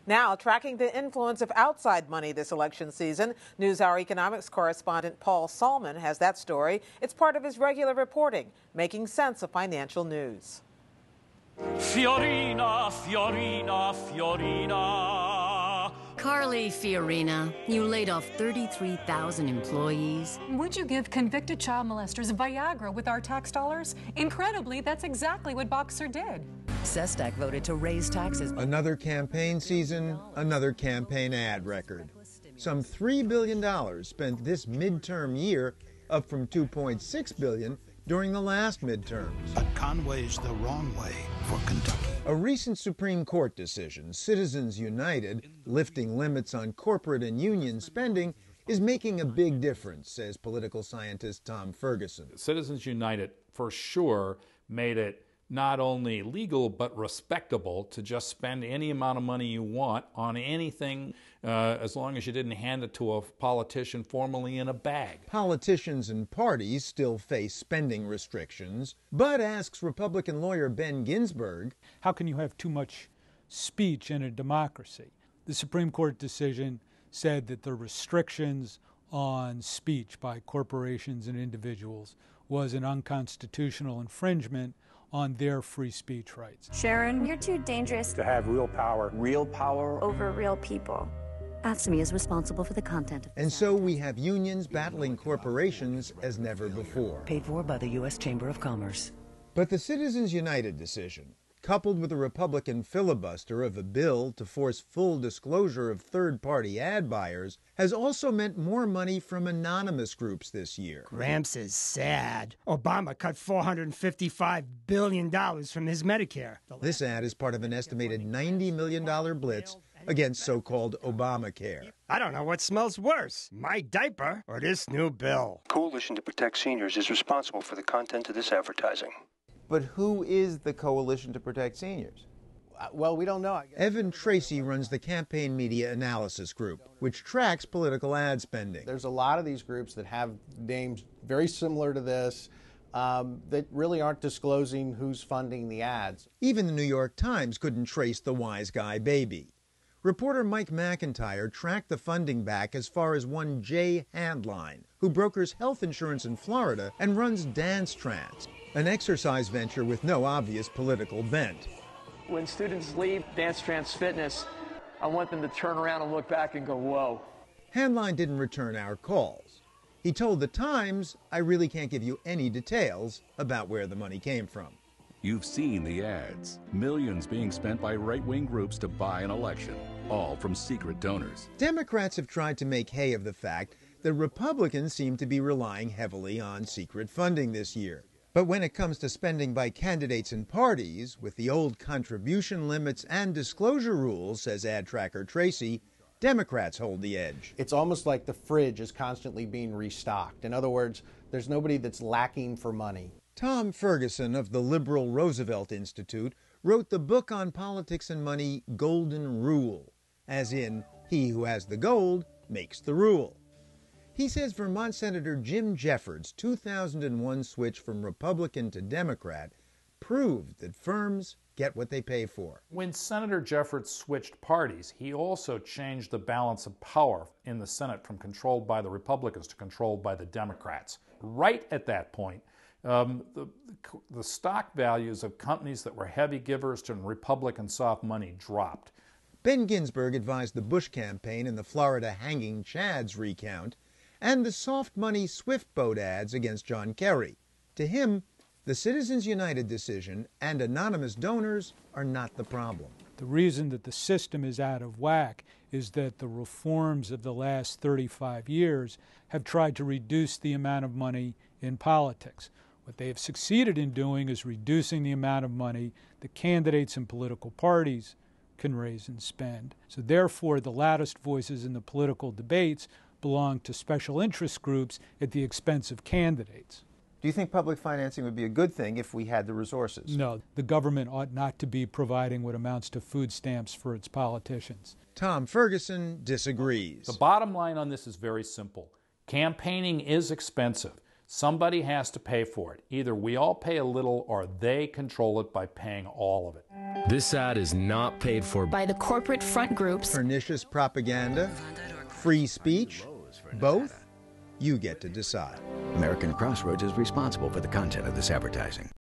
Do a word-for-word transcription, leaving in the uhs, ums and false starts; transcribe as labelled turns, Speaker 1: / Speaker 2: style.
Speaker 1: Now, tracking the influence of outside money this election season, NewsHour economics correspondent Paul Solman has that story. It's part of his regular reporting, making sense of financial news.
Speaker 2: Fiorina, Fiorina, Fiorina.
Speaker 3: Carly Fiorina, you laid off thirty-three thousand employees.
Speaker 4: Would you give convicted child molesters Viagra with our tax dollars? Incredibly, that's exactly what Boxer did.
Speaker 3: Sestak voted to raise taxes.
Speaker 5: Another campaign season, another campaign ad record. Some three billion dollars spent this midterm year, up from two point six billion dollars during the last midterms.
Speaker 6: But Conway's the wrong way for Kentucky.
Speaker 5: A recent Supreme Court decision, Citizens United, lifting limits on corporate and union spending, is making a big difference, says political scientist Tom Ferguson.
Speaker 7: Citizens United, for sure, made it not only legal but respectable to just spend any amount of money you want on anything uh, as long as you didn't hand it to a politician formally in a bag.
Speaker 5: Politicians and parties still face spending restrictions, but asks Republican lawyer Ben Ginsburg,
Speaker 8: how can you have too much speech in a democracy? The Supreme Court decision said that the restrictions on speech by corporations and individuals was an unconstitutional infringement on their free speech rights.
Speaker 9: Sharon, you're too dangerous
Speaker 10: to have real power.
Speaker 11: Real power
Speaker 9: over real people.
Speaker 3: AFSCME is responsible for the content of
Speaker 5: And so we have unions battling corporations as never before.
Speaker 3: Paid for by the U S Chamber of Commerce.
Speaker 5: But the Citizens United decision, coupled with a Republican filibuster of a bill to force full disclosure of third-party ad buyers, has also meant more money from anonymous groups this year.
Speaker 12: Gramps is sad. Obama cut four hundred fifty-five billion dollars from his Medicare.
Speaker 5: This ad is part of an estimated ninety million dollars blitz against so-called Obamacare.
Speaker 12: I don't know what smells worse, my diaper or this new bill.
Speaker 13: Coalition to Protect Seniors is responsible for the content of this advertising.
Speaker 14: But who is the Coalition to Protect Seniors?
Speaker 15: Uh, well, we don't know.
Speaker 5: Evan Tracy runs the Campaign Media Analysis Group, which tracks political ad spending.
Speaker 15: There's a lot of these groups that have names very similar to this um, that really aren't disclosing who's funding the ads.
Speaker 5: Even the New York Times couldn't trace the wise guy baby. Reporter Mike McIntyre tracked the funding back as far as one Jay Handline, who brokers health insurance in Florida and runs Dance Trans, an exercise venture with no obvious political bent.
Speaker 16: When students leave Dance Trans Fitness, I want them to turn around and look back and go, whoa.
Speaker 5: Handline didn't return our calls. He told the Times, I really can't give you any details about where the money came from.
Speaker 17: You've seen the ads. Millions being spent by right-wing groups to buy an election, all from secret donors.
Speaker 5: Democrats have tried to make hay of the fact that Republicans seem to be relying heavily on secret funding this year. But when it comes to spending by candidates and parties, with the old contribution limits and disclosure rules, says ad tracker Tracy, Democrats hold the edge.
Speaker 15: It's almost like the fridge is constantly being restocked. In other words, there's nobody that's lacking for money.
Speaker 5: Tom Ferguson of the Liberal Roosevelt Institute wrote the book on politics and money, Golden Rule, as in, he who has the gold makes the rule. He says Vermont Senator Jim Jeffords' two thousand one switch from Republican to Democrat proved that firms get what they pay for.
Speaker 7: When Senator Jeffords switched parties, he also changed the balance of power in the Senate from controlled by the Republicans to controlled by the Democrats. Right at that point, um, the, the stock values of companies that were heavy givers to Republican soft money dropped.
Speaker 5: Ben Ginsburg advised the Bush campaign in the Florida hanging chads recount and the soft money Swift boat ads against John Kerry. To him, the Citizens United decision and anonymous donors are not the problem.
Speaker 8: The reason that the system is out of whack is that the reforms of the last thirty-five years have tried to reduce the amount of money in politics. What they have succeeded in doing is reducing the amount of money that candidates and political parties can raise and spend. So therefore, the loudest voices in the political debates belong to special interest groups at the expense of candidates.
Speaker 14: Do you think public financing would be a good thing if we had the resources?
Speaker 8: No, the government ought not to be providing what amounts to food stamps for its politicians.
Speaker 5: Tom Ferguson disagrees.
Speaker 7: The bottom line on this is very simple. Campaigning is expensive. Somebody has to pay for it. Either we all pay a little or they control it by paying all of it.
Speaker 10: This ad is not paid for
Speaker 3: by the corporate front groups.
Speaker 5: Pernicious propaganda, free speech, both? You get to decide.
Speaker 11: American Crossroads is responsible for the content of this advertising.